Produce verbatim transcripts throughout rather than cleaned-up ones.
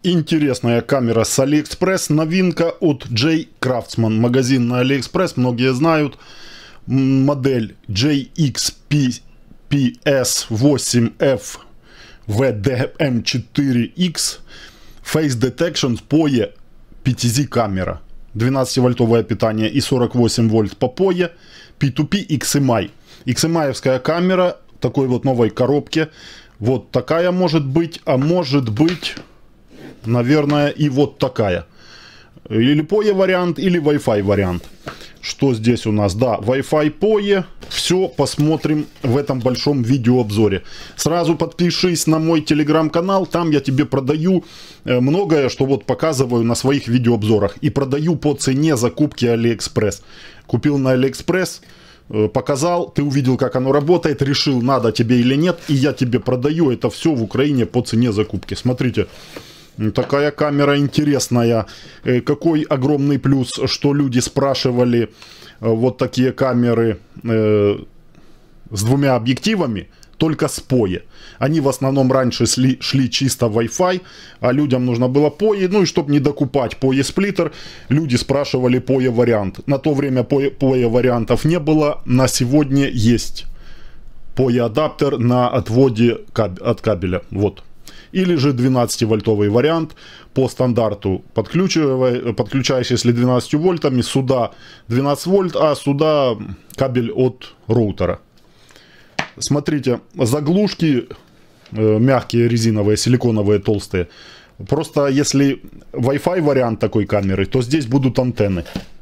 Интересная камера с AliExpress, новинка от J Craftsman, магазин на AliExpress, многие знают. Модель джей икс пи эс восемь эф ви ди эм четыре икс, Face Detection, POE, пи ти зет камера, двенадцативольтовое питание и сорок восемь вольт по POE, пи ту пи икс эм ай. икс эм ай-евская камера, такой вот новой коробке. Вот такая может быть, а может быть, наверное, и вот такая. Или POE вариант, или Wi-Fi вариант. Что здесь у нас? Да, Wi-Fi POE. Все посмотрим в этом большом видеообзоре. Сразу подпишись на мой телеграм-канал. Там я тебе продаю многое, что вот показываю на своих видеообзорах. И продаю по цене закупки AliExpress. Купил на AliExpress, показал, ты увидел, как оно работает, решил, надо тебе или нет. И я тебе продаю это все в Украине по цене закупки. Смотрите. Такая камера интересная. Какой огромный плюс, что люди спрашивали вот такие камеры э, с двумя объективами, только с POE. Они в основном раньше шли, шли чисто Wi-Fi, а людям нужно было POE. Ну и чтобы не докупать POE сплиттер, люди спрашивали POE вариант. На то время POE, POE вариантов не было, на сегодня есть POE адаптер на отводе каб, от кабеля. Вот. Или же двенадцативольтовый вариант по стандарту. Подключаешь, если двенадцатью вольтами, сюда двенадцать вольт, а сюда кабель от роутера. Смотрите, заглушки э, мягкие, резиновые, силиконовые, толстые. Просто если Wi-Fi вариант такой камеры, то здесь будут антенны.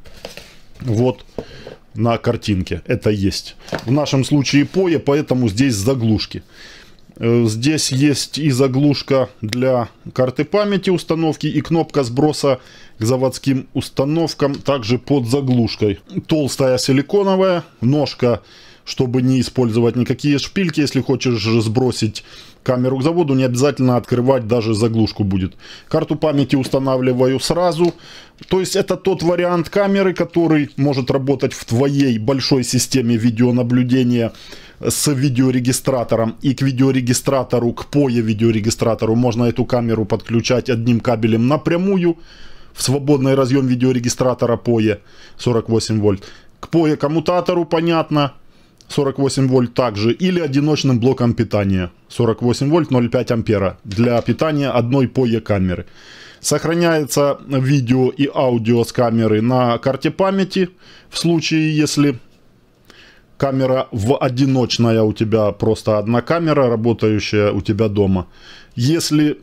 Вот на картинке это есть. В нашем случае POE, поэтому здесь заглушки. Здесь есть и заглушка для карты памяти установки, и кнопка сброса к заводским установкам также под заглушкой. Толстая силиконовая, ножка, чтобы не использовать никакие шпильки. Если хочешь сбросить камеру к заводу, не обязательно открывать, даже заглушку будет. Карту памяти устанавливаю сразу. То есть это тот вариант камеры, который может работать в твоей большой системе видеонаблюдения с видеорегистратором. И к видеорегистратору, к POE видеорегистратору можно эту камеру подключать одним кабелем напрямую в свободный разъем видеорегистратора POE сорок восемь вольт. К POE коммутатору, понятно, сорок восемь вольт также. Или одиночным блоком питания сорок восемь вольт, ноль целых пять ампера для питания одной POE камеры. Сохраняется видео и аудио с камеры на карте памяти в случае, если камера в одиночная у тебя, просто одна камера, работающая у тебя дома. Если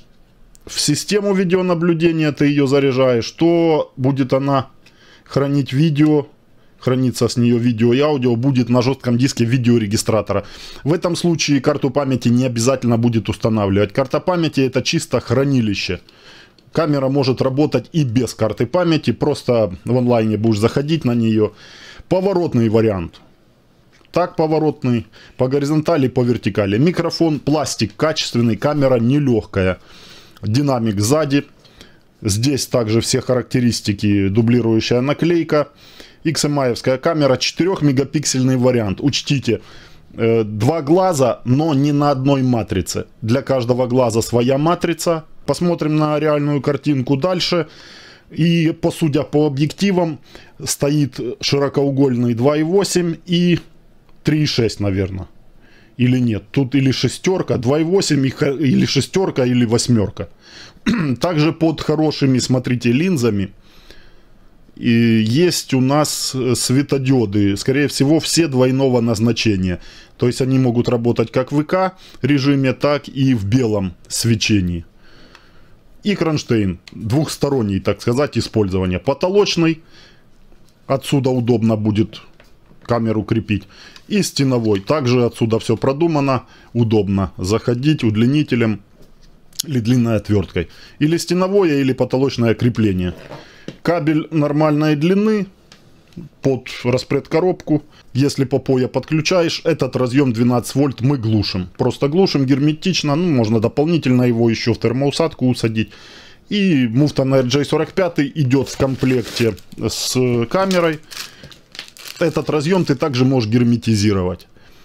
в систему видеонаблюдения ты ее заряжаешь, то будет она хранить видео, хранится с нее видео и аудио, будет на жестком диске видеорегистратора. В этом случае карту памяти не обязательно будет устанавливать. Карта памяти — это чисто хранилище. Камера может работать и без карты памяти, просто в онлайне будешь заходить на нее. Поворотный вариант. Так поворотный, по горизонтали, по вертикали. Микрофон, пластик качественный, камера нелегкая. Динамик сзади. Здесь также все характеристики, дублирующая наклейка. икс эм ай-евская камера, четырехмегапиксельный вариант. Учтите, э, два глаза, но не на одной матрице. Для каждого глаза своя матрица. Посмотрим на реальную картинку дальше. И, судя по объективам, стоит широкоугольный два и восемь и три и шесть, наверное. Или нет, тут или шестерка, два и восемь, или шестерка, или восьмерка. Также под хорошими, смотрите, линзами и есть у нас светодиоды, скорее всего, все двойного назначения. То есть они могут работать как в ВК режиме, так и в белом свечении. И кронштейн, двухсторонний, так сказать, использование. Потолочный, отсюда удобно будет камеру крепить. И стеновой, также отсюда все продумано, удобно заходить удлинителем или длинной отверткой. Или стеновое, или потолочное крепление. Кабель нормальной длины под распредкоробку. Если по POE подключаешь, этот разъем двенадцать вольт мы глушим. Просто глушим герметично, ну можно дополнительно его еще в термоусадку усадить. И муфта на эр джей сорок пять идет в комплекте с камерой. Этот разъем ты также можешь герметизировать.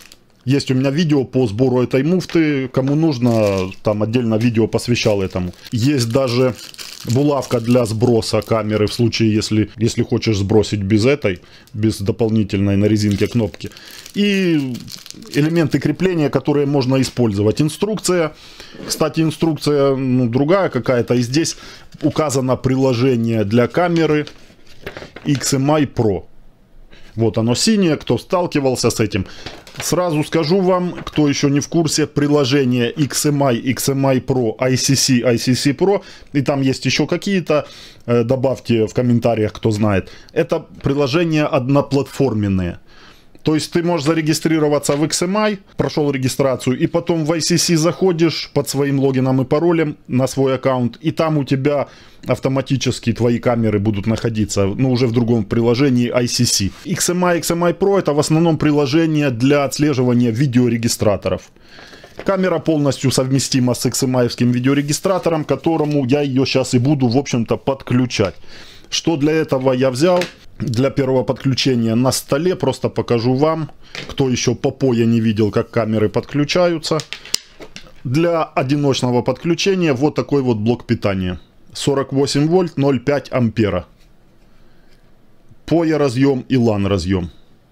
Есть у меня видео по сбору этой муфты. Кому нужно, там отдельно видео посвящал этому. Есть даже булавка для сброса камеры в случае, если, если хочешь сбросить без этой, без дополнительной на резинке кнопки. И элементы крепления, которые можно использовать. Инструкция. Кстати, инструкция ну, другая какая-то. И здесь указано приложение для камеры икс эм ай Pro. Вот оно синее, кто сталкивался с этим. Сразу скажу вам, кто еще не в курсе, приложение икс эм ай, икс эм ай Pro, ай си си, ай си си Pro, и там есть еще какие-то, э, добавьте в комментариях, кто знает. Это приложения одноплатформенные. То есть ты можешь зарегистрироваться в икс эм ай, прошел регистрацию, и потом в ай си си заходишь под своим логином и паролем на свой аккаунт, и там у тебя автоматически твои камеры будут находиться, ну, уже в другом приложении ай си си. икс эм ай, икс эм ай Pro это в основном приложение для отслеживания видеорегистраторов. Камера полностью совместима с икс эм ай-евским видеорегистратором, к которому я ее сейчас и буду, в общем-то, подключать. Что для этого я взял? Для первого подключения на столе, просто покажу вам, кто еще по пое не видел, как камеры подключаются. Для одиночного подключения вот такой вот блок питания. сорок восемь вольт, ноль целых пять ампера. пое разъем и лан разъем.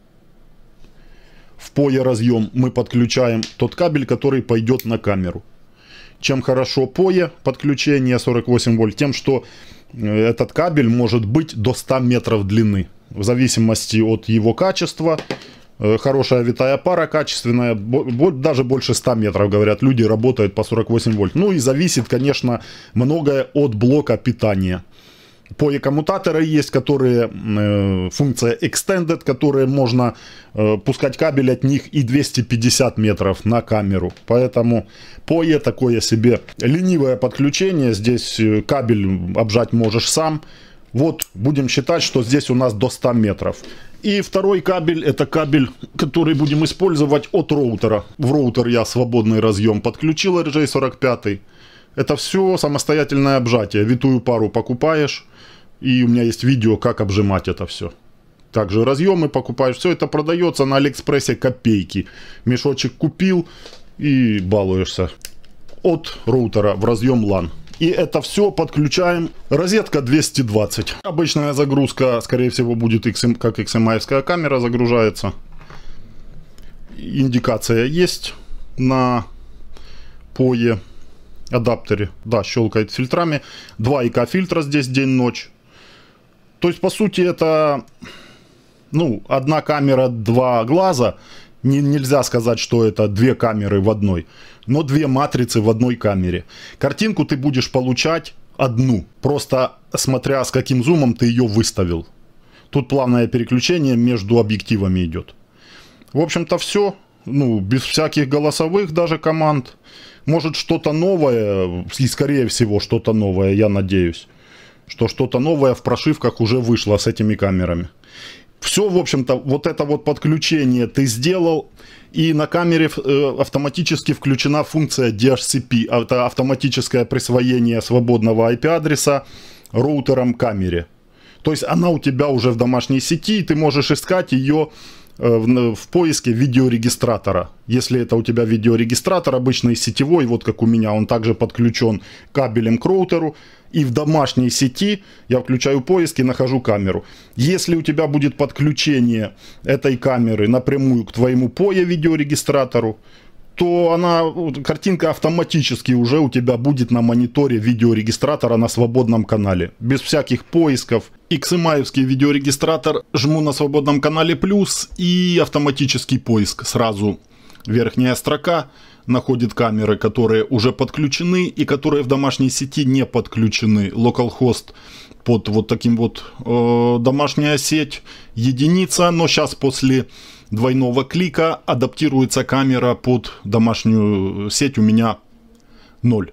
В пое разъем мы подключаем тот кабель, который пойдет на камеру. Чем хорошо пое подключение сорок восемь вольт, тем что этот кабель может быть до ста метров длины. В зависимости от его качества. Хорошая витая пара, качественная, даже больше ста метров, говорят, люди работают по сорок восемь вольт. Ну и зависит, конечно, многое от блока питания. пое коммутаторы есть, которые, э, функция Extended, которые можно э, пускать кабель от них и двести пятьдесят метров на камеру. Поэтому пое такое себе ленивое подключение. Здесь кабель обжать можешь сам. Вот будем считать, что здесь у нас до ста метров. И второй кабель, это кабель, который будем использовать от роутера. В роутер я свободный разъем подключил эр джей сорок пять. Это все самостоятельное обжатие. Витую пару покупаешь. И у меня есть видео, как обжимать это все. Также разъемы покупаешь. Все это продается на Алиэкспрессе копейки. Мешочек купил и балуешься. От роутера в разъем лан. И это все подключаем. Розетка двести двадцать. Обычная загрузка, скорее всего, будет как икс эм ай-евская камера загружается. Индикация есть на пое адаптере. Да, щелкает фильтрами. Два ай-ка фильтра здесь день-ночь. То есть, по сути, это ну, одна камера, два глаза. Не, нельзя сказать, что это две камеры в одной. Но две матрицы в одной камере. Картинку ты будешь получать одну. Просто смотря с каким зумом ты ее выставил. Тут плавное переключение между объективами идет. В общем-то все. Ну, без всяких голосовых даже команд. Может что-то новое. И скорее всего что-то новое, я надеюсь. Что что-то новое в прошивках уже вышло с этими камерами. Все, в общем-то, вот это вот подключение ты сделал. И на камере э, автоматически включена функция ди эйч си пи. Это автоматическое присвоение свободного ай пи-адреса роутером камере. То есть она у тебя уже в домашней сети, и ты можешь искать ее э, в, в поиске видеорегистратора. Если это у тебя видеорегистратор обычный сетевой, вот как у меня, он также подключен кабелем к роутеру. И в домашней сети я включаю поиск и нахожу камеру. Если у тебя будет подключение этой камеры напрямую к твоему пое видеорегистратору, то она, картинка автоматически уже у тебя будет на мониторе видеорегистратора на свободном канале. Без всяких поисков. икс эм ай-евский видеорегистратор жму на свободном канале плюс и автоматический поиск. Сразу верхняя строка находит камеры, которые уже подключены и которые в домашней сети не подключены. Localhost под вот таким вот э, домашняя сеть единица, но сейчас после двойного клика адаптируется камера под домашнюю сеть у меня ноль.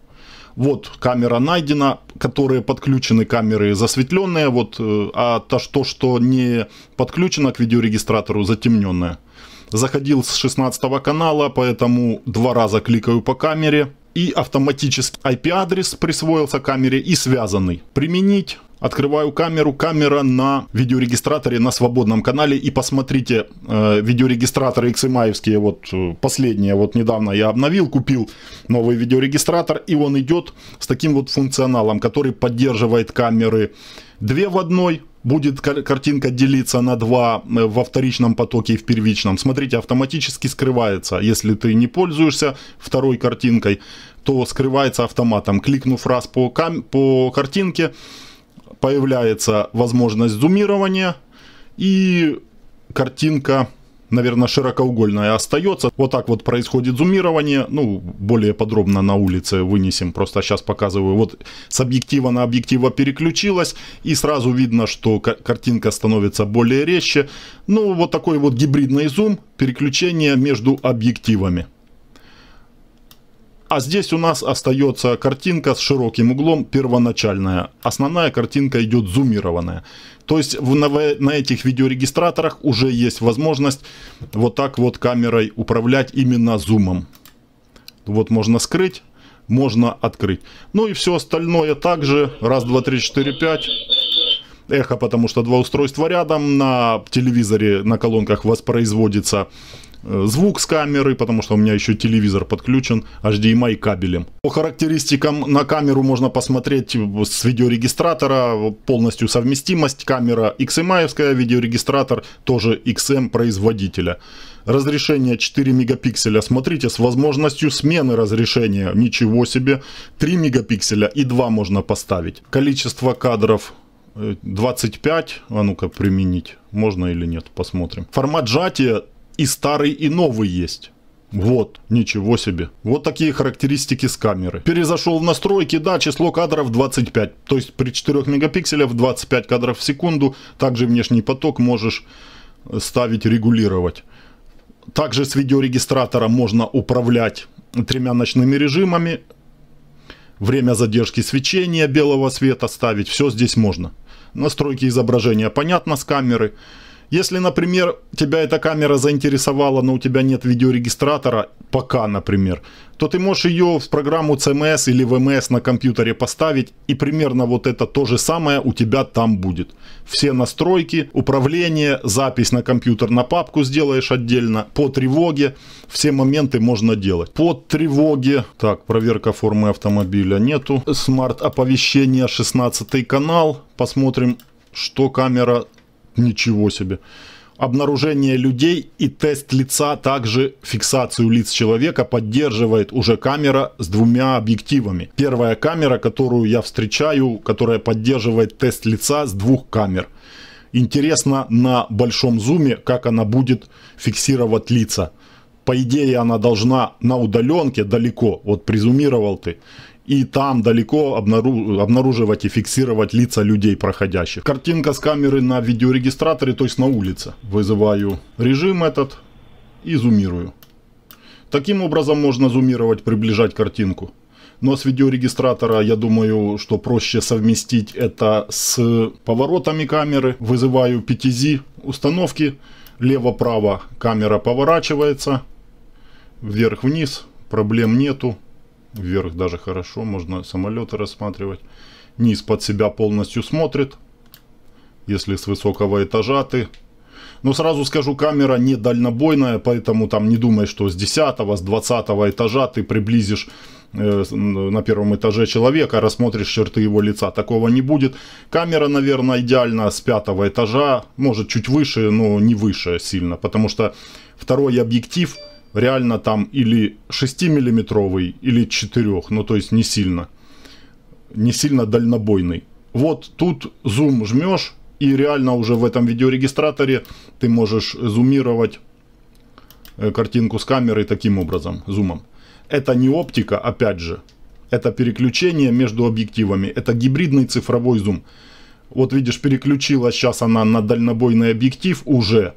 Вот камера найдена, которые подключены камеры засветленные, вот, а то, что не подключено к видеорегистратору, затемненное. Заходил с шестнадцатого канала, поэтому два раза кликаю по камере. И автоматически ай пи-адрес присвоился камере и связанный. Применить Открываю камеру, камера на видеорегистраторе на свободном канале. И посмотрите, э, видеорегистраторы икс эм ай-евские, вот э, последние, вот недавно я обновил, купил новый видеорегистратор. И он идет с таким вот функционалом, который поддерживает камеры две в одной. Будет кар- картинка делиться на два во вторичном потоке и в первичном. Смотрите, автоматически скрывается. Если ты не пользуешься второй картинкой, то скрывается автоматом. Кликнув раз по, кам- по картинке, появляется возможность зумирования, и картинка, наверное, широкоугольная остается. Вот так вот происходит зумирование. Ну, более подробно на улице вынесем. Просто сейчас показываю. Вот с объектива на объектива переключилась, и сразу видно, что картинка становится более резче. Ну, вот такой вот гибридный зум, переключение между объективами. А здесь у нас остается картинка с широким углом, первоначальная. Основная картинка идет зумированная. То есть в, на, на этих видеорегистраторах уже есть возможность вот так вот камерой управлять именно зумом. Вот можно скрыть, можно открыть. Ну и все остальное также. Раз, два, три, четыре, пять. Эхо, потому что два устройства рядом. На телевизоре, на колонках воспроизводится звук с камеры, потому что у меня еще телевизор подключен эйч ди эм ай кабелем. По характеристикам на камеру можно посмотреть с видеорегистратора. Полностью совместимость. Камера икс эм ай-евская, видеорегистратор тоже икс эм производителя. Разрешение четыре мегапикселя. Смотрите, с возможностью смены разрешения. Ничего себе. три мегапикселя и два можно поставить. Количество кадров двадцать пять. А ну-ка применить. Можно или нет? Посмотрим. Формат сжатия и старый, и новый есть. Вот, ничего себе. Вот такие характеристики с камеры. Перезашел в настройки, да, число кадров двадцать пять. То есть при четырёх мегапикселях двадцать пять кадров в секунду. Также внешний поток можешь ставить, регулировать. Также с видеорегистратора можно управлять тремя ночными режимами. Время задержки свечения белого света ставить. Все здесь можно. Настройки изображения понятно с камеры. Если, например, тебя эта камера заинтересовала, но у тебя нет видеорегистратора, пока, например, то ты можешь ее в программу си эм эс или ви эм эс на компьютере поставить, и примерно вот это то же самое у тебя там будет. Все настройки, управление, запись на компьютер, на папку сделаешь отдельно, по тревоге, все моменты можно делать. По тревоге, так, проверка формы автомобиля нету, смарт-оповещение, шестнадцатый канал, посмотрим, что камера... Ничего себе. Обнаружение людей и тест лица, также фиксацию лиц человека поддерживает уже камера с двумя объективами. Первая камера, которую я встречаю, которая поддерживает тест лица с двух камер. Интересно на большом зуме, как она будет фиксировать лица. По идее, она должна на удаленке далеко, вот призумировал ты, и там далеко обнару... обнаруживать и фиксировать лица людей проходящих. Картинка с камеры на видеорегистраторе, то есть на улице. Вызываю режим этот и зумирую. Таким образом можно зумировать, приближать картинку. Но с видеорегистратора, я думаю, что проще совместить это с поворотами камеры. Вызываю пи ти зет установки. Лево-право камера поворачивается. Вверх-вниз. Проблем нету. Вверх даже хорошо, можно самолеты рассматривать. Низ под себя полностью смотрит, если с высокого этажа ты. Но сразу скажу, камера не дальнобойная, поэтому там не думай, что с десятого, с двадцатого этажа ты приблизишь э, на первом этаже человека, рассмотришь черты его лица. Такого не будет. Камера, наверное, идеально с пятого этажа, может чуть выше, но не выше сильно, потому что второй объектив реально там или шестимиллиметровый, или четырёх, ну то есть не сильно, не сильно дальнобойный. Вот тут зум жмешь, и реально уже в этом видеорегистраторе ты можешь зумировать картинку с камерой таким образом, зумом. Это не оптика, опять же, это переключение между объективами, это гибридный цифровой зум. Вот видишь, переключилась сейчас она на дальнобойный объектив уже.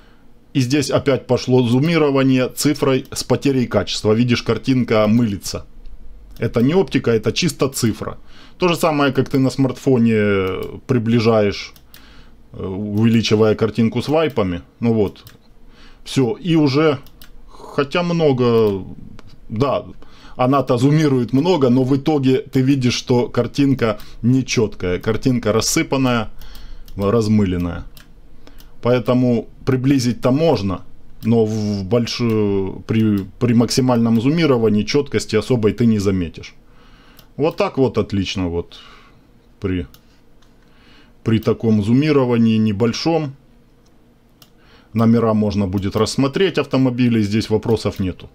И здесь опять пошло зумирование цифрой с потерей качества. Видишь, картинка мылится. Это не оптика, это чисто цифра. То же самое, как ты на смартфоне приближаешь, увеличивая картинку с вайпами. Ну вот. Все. И уже, хотя много, да, она-то зумирует много, но в итоге ты видишь, что картинка нечеткая, картинка рассыпанная, размыленная. Поэтому приблизить-то можно, но в большую, при, при максимальном зумировании четкости особой ты не заметишь. Вот так вот отлично вот при, при таком зумировании небольшом. Номера можно будет рассмотреть автомобилей, здесь вопросов нету.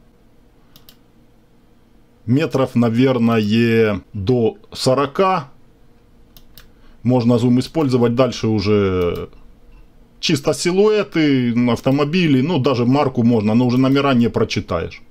Метров, наверное, до сорока можно зум использовать. Дальше уже чисто силуэты, автомобили, ну даже марку можно, но уже номера не прочитаешь.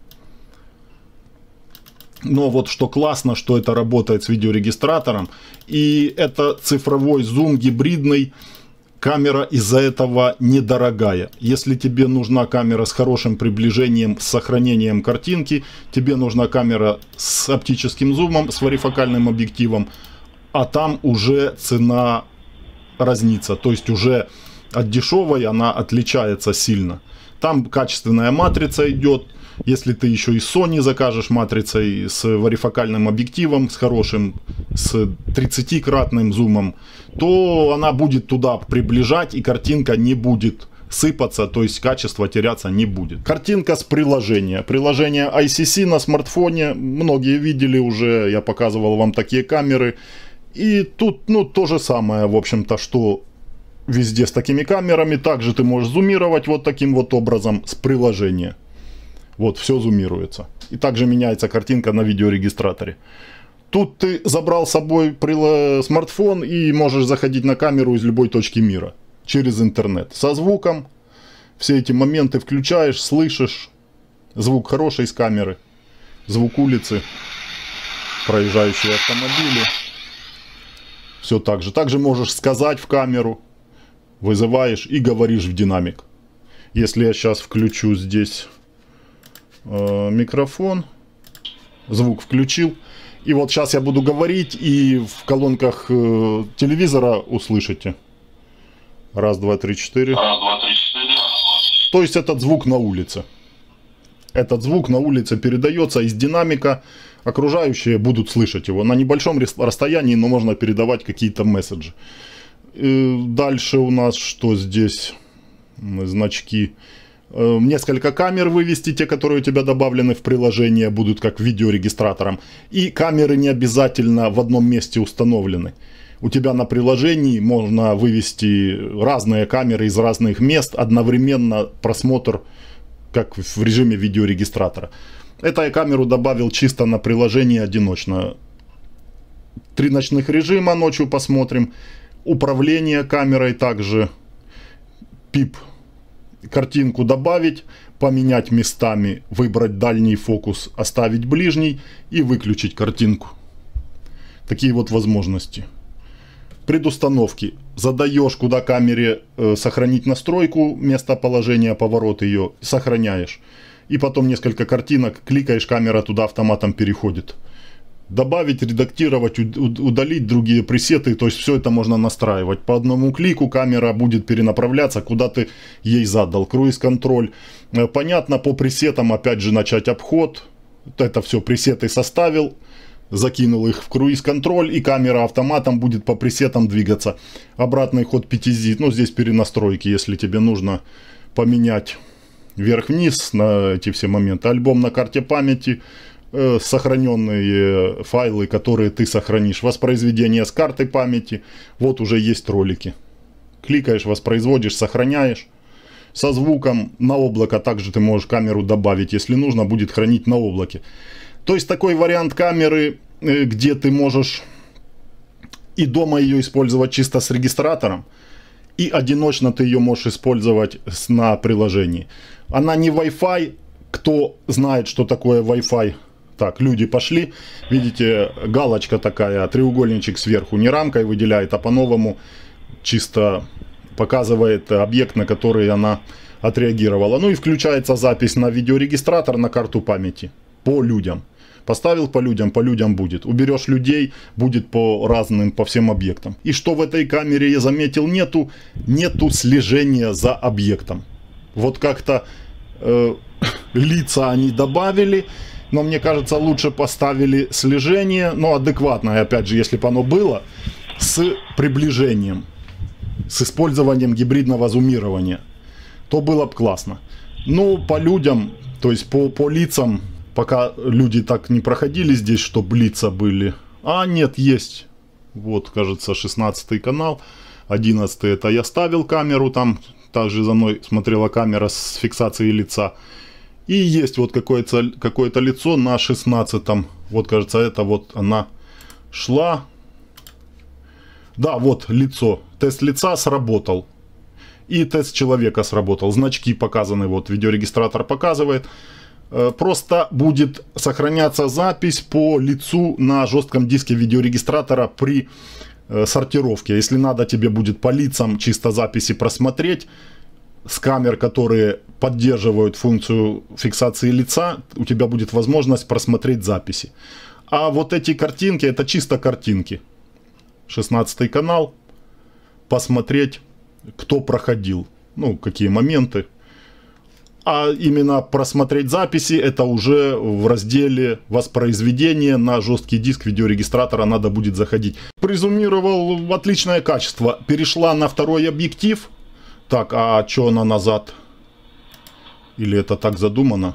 Но вот что классно, что это работает с видеорегистратором. И это цифровой зум гибридный. Камера из-за этого недорогая. Если тебе нужна камера с хорошим приближением, с сохранением картинки, тебе нужна камера с оптическим зумом, с варифокальным объективом, а там уже цена разнится. То есть уже от дешевой она отличается сильно. Там качественная матрица идет. Если ты еще и Sony закажешь матрицей с варифокальным объективом, с хорошим, с тридцатикратным зумом, то она будет туда приближать, и картинка не будет сыпаться, то есть качество теряться не будет. Картинка с приложения. Приложение ай си си на смартфоне. Многие видели уже, я показывал вам такие камеры. И тут, ну, то же самое, в общем-то, что везде с такими камерами. Также ты можешь зумировать вот таким вот образом с приложения. Вот, все зумируется. И также меняется картинка на видеорегистраторе. Тут ты забрал с собой смартфон и можешь заходить на камеру из любой точки мира. Через интернет. Со звуком. Все эти моменты включаешь, слышишь. Звук хороший с камеры. Звук улицы. Проезжающие автомобили. Все так же. Также можешь сказать в камеру. Вызываешь и говоришь в динамик. Если я сейчас включу здесь микрофон, звук включил, и вот сейчас я буду говорить, и в колонках э, телевизора услышите. Раз, два, три, четыре. Раз, два, три, четыре. То есть этот звук на улице. Этот звук на улице передается из динамика. Окружающие будут слышать его на небольшом расстоянии, но можно передавать какие-то месседжи. И дальше у нас что здесь? Значки. Несколько камер вывести, те, которые у тебя добавлены в приложение, будут как видеорегистратором. И камеры не обязательно в одном месте установлены. У тебя на приложении можно вывести разные камеры из разных мест, одновременно просмотр, как в режиме видеорегистратора. Это я камеру добавил чисто на приложение одиночно. Три ночных режима ночью посмотрим. Управление камерой также. Пип. Картинку добавить, поменять местами, выбрать дальний фокус, оставить ближний и выключить картинку. Такие вот возможности. Предустановки. Задаешь, куда камере э, сохранить настройку, местоположение, поворот ее, сохраняешь. И потом несколько картинок, кликаешь, камера туда автоматом переходит. Добавить, редактировать, удалить другие пресеты, то есть все это можно настраивать. По одному клику камера будет перенаправляться, куда ты ей задал. Круиз-контроль. Понятно, по пресетам опять же начать обход. Это все пресеты составил, закинул их в круиз-контроль, и камера автоматом будет по пресетам двигаться. Обратный ход пяти зет, ну здесь перенастройки, если тебе нужно поменять вверх-вниз на эти все моменты. Альбом на карте памяти. Сохраненные файлы, которые ты сохранишь. Воспроизведение с карты памяти. Вот уже есть ролики. Кликаешь, воспроизводишь, сохраняешь. Со звуком на облако также ты можешь камеру добавить. Если нужно, будет хранить на облаке. То есть такой вариант камеры, где ты можешь и дома ее использовать чисто с регистратором, и одиночно ты ее можешь использовать на приложении. Она не Wi-Fi. Кто знает, что такое Wi-Fi? Так, люди пошли. Видите, галочка такая, треугольничек сверху, не рамкой выделяет, а по-новому чисто показывает объект, на который она отреагировала. Ну и включается запись на видеорегистратор, на карту памяти. По людям. Поставил по людям, по людям будет. Уберешь людей, будет по разным, по всем объектам. И что в этой камере я заметил, нету, нету слежения за объектом. Вот как-то э, лица они добавили. Но мне кажется, лучше поставили слежение, но адекватное, опять же, если бы оно было, с приближением, с использованием гибридного зумирования, то было бы классно. Но по людям, то есть по, по лицам, пока люди так не проходили здесь, чтобы лица были. А нет, есть. Вот, кажется, шестнадцатый канал. одиннадцатый это я ставил камеру, там также за мной смотрела камера с фиксацией лица. И есть вот какое-то какое-то лицо на шестнадцатом. Вот, кажется, это вот она шла. Да, вот лицо. Тест лица сработал. И тест человека сработал. Значки показаны, вот видеорегистратор показывает. Просто будет сохраняться запись по лицу на жестком диске видеорегистратора при сортировке. Если надо, тебе будет по лицам чисто записи просмотреть с камер, которые поддерживают функцию фиксации лица, у тебя будет возможность просмотреть записи. А вот эти картинки, это чисто картинки. шестнадцатый канал. Посмотреть, кто проходил, ну, какие моменты. А именно просмотреть записи, это уже в разделе воспроизведения на жесткий диск видеорегистратора надо будет заходить. Презумировал отличное качество. Перешла на второй объектив. Так, а что она назад? Или это так задумано?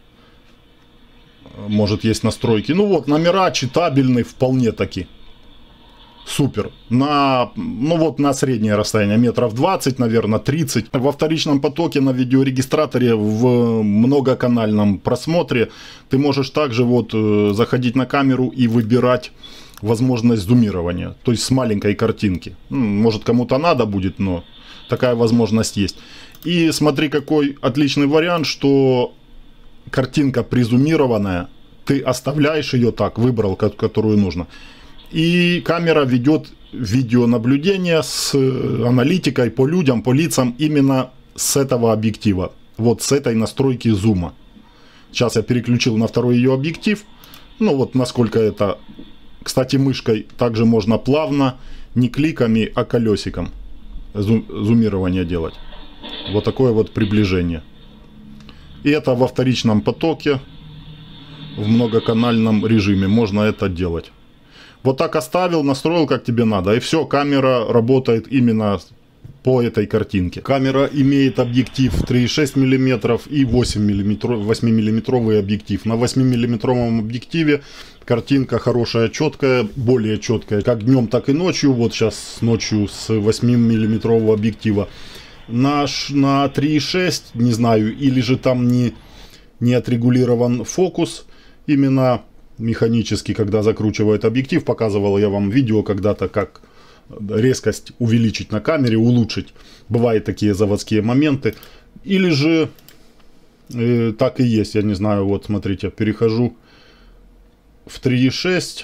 Может, есть настройки. Ну вот, номера читабельные вполне таки. Супер. На, ну вот на среднее расстояние, метров двадцать, наверное, тридцать. Во вторичном потоке на видеорегистраторе в многоканальном просмотре ты можешь также вот заходить на камеру и выбирать возможность зумирования. То есть с маленькой картинки. Может, кому-то надо будет, но такая возможность есть. И смотри, какой отличный вариант, что картинка презумированная, ты оставляешь ее так, выбрал, которую нужно. И камера ведет видеонаблюдение с аналитикой по людям, по лицам именно с этого объектива. Вот с этой настройки зума. Сейчас я переключил на второй ее объектив. Ну вот насколько это... Кстати, мышкой также можно плавно, не кликами, а колесиком зум, зумирование делать. Вот такое вот приближение. И это во вторичном потоке, в многоканальном режиме можно это делать. Вот так оставил, настроил как тебе надо, и все, камера работает именно по этой картинке. Камера имеет объектив три и шесть миллиметров и восьмимиллиметровый объектив. На восьмимиллиметровом объективе картинка хорошая, четкая, более четкая, как днем, так и ночью. Вот сейчас ночью с восьмимиллиметрового объектива. На, на три и шесть, не знаю, или же там не, не отрегулирован фокус именно механически, когда закручивает объектив. Показывал я вам видео когда-то, как резкость увеличить на камере, улучшить. Бывают такие заводские моменты. Или же э, так и есть, я не знаю, вот смотрите, перехожу в три и шесть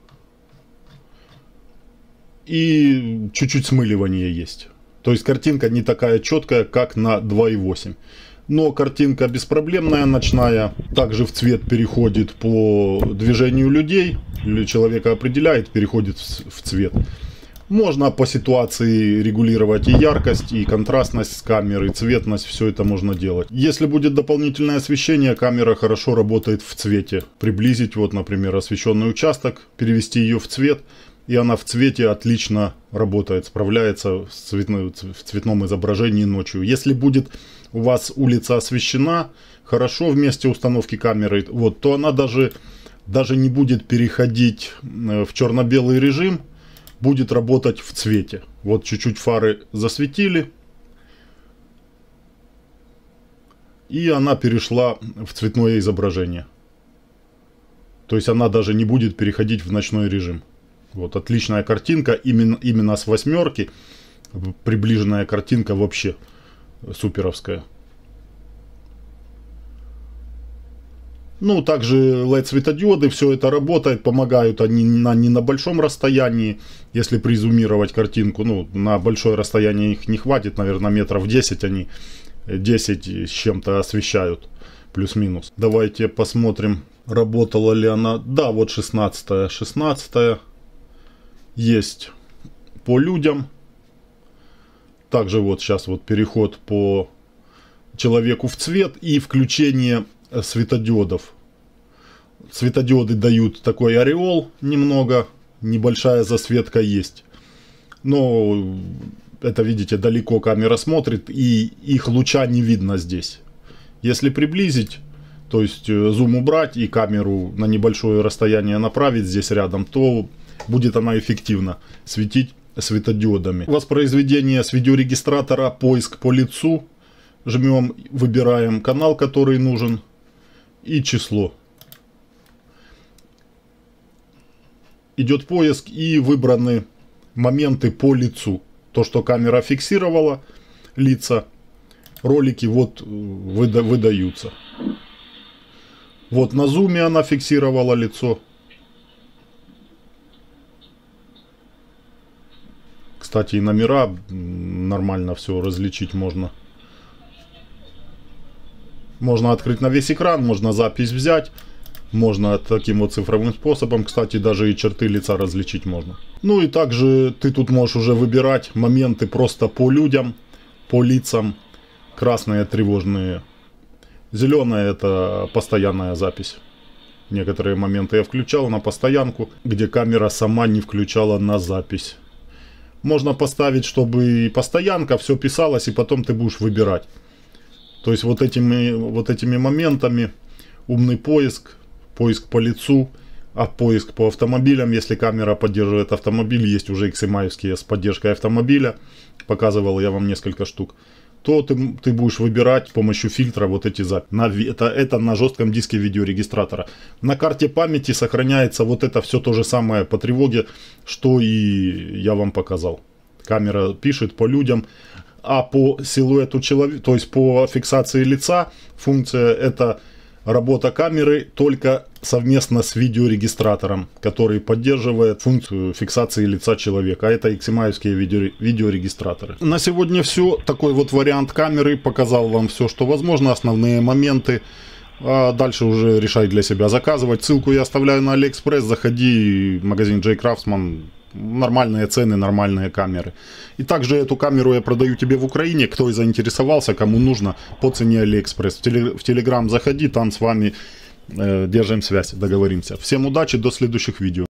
и чуть-чуть смыливание есть. То есть картинка не такая четкая, как на два и восемь. Но картинка беспроблемная, ночная. Также в цвет переходит по движению людей. Или человека определяет, переходит в цвет. Можно по ситуации регулировать и яркость, и контрастность камеры, и цветность. Все это можно делать. Если будет дополнительное освещение, камера хорошо работает в цвете. Приблизить, вот, например, освещенный участок, перевести ее в цвет. И она в цвете отлично работает, справляется с цветной, в цветном изображении ночью. Если будет у вас улица освещена хорошо в месте установки камеры, вот, то она даже, даже не будет переходить в черно-белый режим, будет работать в цвете. Вот чуть-чуть фары засветили, и она перешла в цветное изображение. То есть она даже не будет переходить в ночной режим. Вот отличная картинка, именно, именно с восьмерки, приближенная картинка вообще суперовская. Ну, также эл и ди-светодиоды, все это работает, помогают они на, не на большом расстоянии, если призумировать картинку, ну, на большое расстояние их не хватит, наверное, метров десять они, десять с чем-то освещают, плюс-минус. Давайте посмотрим, работала ли она. Да, вот шестнадцатая, шестнадцатая. Есть по людям. Также вот сейчас вот переход по человеку в цвет и включение светодиодов. Светодиоды дают такой ореол немного, небольшая засветка есть. Но это, видите, далеко камера смотрит, и их луча не видно здесь. Если приблизить, то есть зум убрать и камеру на небольшое расстояние направить здесь рядом, то будет она эффективно светить светодиодами. Воспроизведение с видеорегистратора, поиск по лицу. Жмем, выбираем канал, который нужен, и число. Идет поиск, и выбраны моменты по лицу. То, что камера фиксировала лица, ролики вот выда выдаются. Вот на зуме она фиксировала лицо. Кстати, и номера нормально все различить можно. Можно открыть на весь экран, можно запись взять. Можно таким вот цифровым способом, кстати, даже и черты лица различить можно. Ну и также ты тут можешь уже выбирать моменты просто по людям, по лицам. Красные тревожные. Зеленая — это постоянная запись. Некоторые моменты я включал на постоянку, где камера сама не включала на запись. Можно поставить, чтобы и постоянка, все писалось, и потом ты будешь выбирать. То есть вот этими, вот этими моментами умный поиск, поиск по лицу, а поиск по автомобилям, если камера поддерживает автомобиль, есть уже икс эм ай-евские с поддержкой автомобиля, показывал я вам несколько штук, то ты, ты будешь выбирать с помощью фильтра вот эти записи. Это, это на жестком диске видеорегистратора. На карте памяти сохраняется вот это все то же самое по тревоге, что и я вам показал. Камера пишет по людям. А по силуэту человека, то есть по фиксации лица, функция — это работа камеры только совместно с видеорегистратором, который поддерживает функцию фиксации лица человека. А это икс эм ай-евские видео, видеорегистраторы. На сегодня все. Такой вот вариант камеры. Показал вам все, что возможно, основные моменты. А дальше уже решай для себя заказывать. Ссылку я оставляю на Алиэкспресс. Заходи в магазин Джей Крафтсман. Нормальные цены, нормальные камеры. И также эту камеру я продаю тебе в Украине. Кто и заинтересовался, кому нужно, по цене Алиэкспресс. В, теле, в Телеграм заходи, там с вами э, держим связь, договоримся. Всем удачи, до следующих видео.